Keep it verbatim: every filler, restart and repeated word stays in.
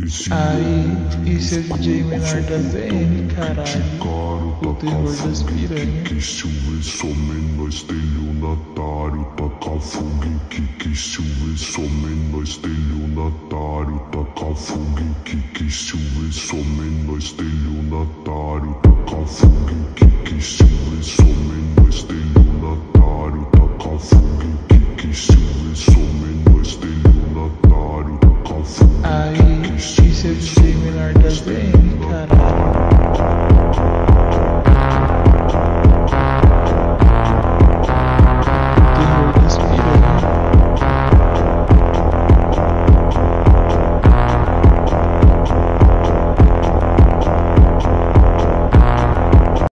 Aí, e seu D J menor da Z N, caralho, o terror das piranhas. Que se o vê só menor estelionatário, taca fogo em que que se o vê só menor estelionatário, taca fogo em que que se o vê só menor estelionatário, taca fogo em que que se o vê só menor estelionatário, taca fogo em que que se o vê só menor estelionatário, taca fogo em que Aí, e seu D J menor da Z N, caralho.